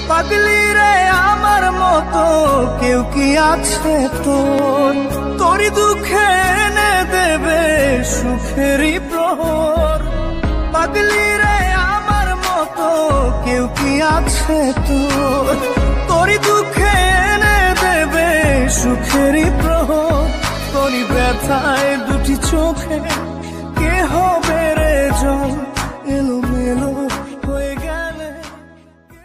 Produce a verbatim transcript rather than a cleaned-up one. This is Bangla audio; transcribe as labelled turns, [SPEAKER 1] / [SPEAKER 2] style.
[SPEAKER 1] পাগলি রে আমার মতো কেউ কি আছে তোর? তোরই দুঃখে এনে দেবে সুখেরই প্রহর। পাগলি রে আমার মতো কেউ কি আছে তোর? তোরই দুঃখে এনে দেবে সুখেরই প্রহর। তোরই ব্যথায় দুটি চোখে কে হবে রে জল এলো মেলো